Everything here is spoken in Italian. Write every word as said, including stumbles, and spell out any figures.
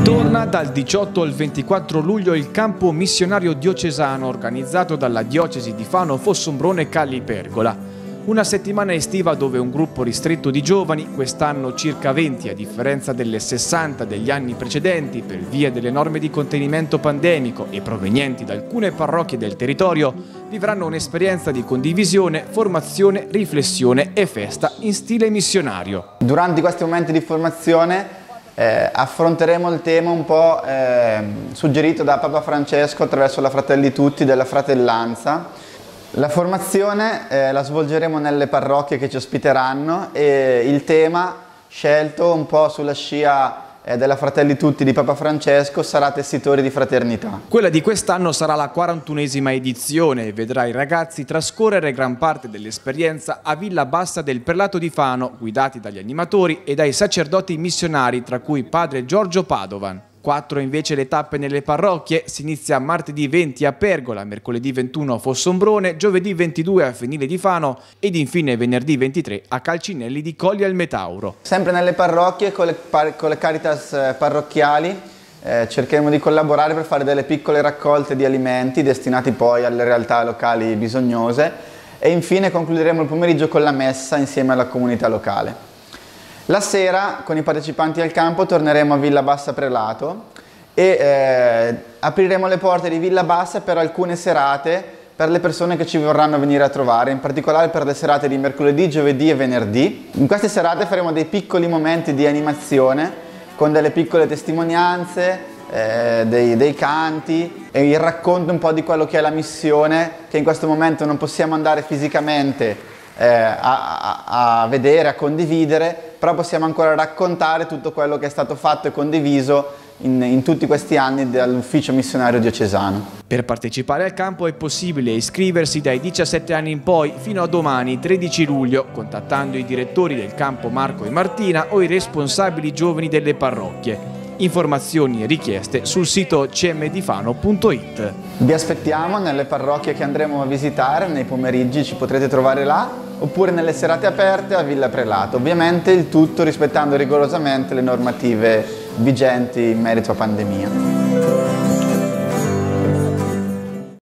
Torna dal diciotto al ventiquattro luglio il campo missionario diocesano organizzato dalla diocesi di Fano, Fossombrone, Colli Pergola. Una settimana estiva dove un gruppo ristretto di giovani, quest'anno circa venti a differenza delle sessanta degli anni precedenti per via delle norme di contenimento pandemico e provenienti da alcune parrocchie del territorio, vivranno un'esperienza di condivisione, formazione, riflessione e festa in stile missionario. Durante questi momenti di formazione Eh, affronteremo il tema un po' eh, suggerito da Papa Francesco attraverso la Fratelli Tutti della fratellanza. La formazione eh, la svolgeremo nelle parrocchie che ci ospiteranno e il tema scelto un po' sulla scia eh, della Fratelli Tutti di Papa Francesco sarà Tessitori di Fraternità. Quella di quest'anno sarà la quarantunesima edizione e vedrà i ragazzi trascorrere gran parte dell'esperienza a Villa Bassa del Prelato di Fano, guidati dagli animatori e dai sacerdoti missionari, tra cui padre Giorgio Padovan. Quattro invece le tappe nelle parrocchie. Si inizia martedì venti a Pergola, mercoledì ventuno a Fossombrone, giovedì ventidue a Fenile di Fano ed infine venerdì ventitré a Calcinelli di Colli al Metauro. Sempre nelle parrocchie con le, con le Caritas parrocchiali eh, cercheremo di collaborare per fare delle piccole raccolte di alimenti destinati poi alle realtà locali bisognose e infine concluderemo il pomeriggio con la messa insieme alla comunità locale. La sera, con i partecipanti al campo, torneremo a Villa Bassa Prelato e eh, apriremo le porte di Villa Bassa per alcune serate per le persone che ci vorranno venire a trovare, in particolare per le serate di mercoledì, giovedì e venerdì. In queste serate faremo dei piccoli momenti di animazione con delle piccole testimonianze, eh, dei, dei canti e il racconto un po' di quello che è la missione, che in questo momento non possiamo andare fisicamente Eh, a, a, a vedere, a condividere, però possiamo ancora raccontare tutto quello che è stato fatto e condiviso in, in tutti questi anni dall'ufficio missionario diocesano. Per partecipare al campo è possibile iscriversi dai diciassette anni in poi fino a domani tredici luglio, contattando i direttori del campo Marco e Martina o i responsabili giovani delle parrocchie. Informazioni e richieste sul sito c m di fano punto it. Vi aspettiamo nelle parrocchie che andremo a visitare, nei pomeriggi ci potrete trovare là, oppure nelle serate aperte a Villa Prelato. Ovviamente il tutto rispettando rigorosamente le normative vigenti in merito a pandemia.